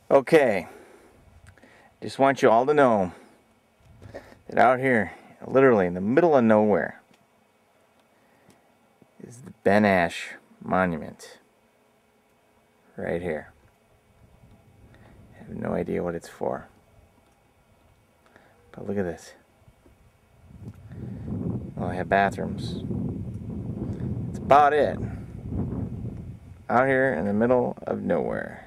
Okay, just want you all to know that out here, literally in the middle of nowhere, is the Ben Ash Monument. Right here. I have no idea what it's for. But look at this. Well, I have bathrooms. That's about it. Out here in the middle of nowhere.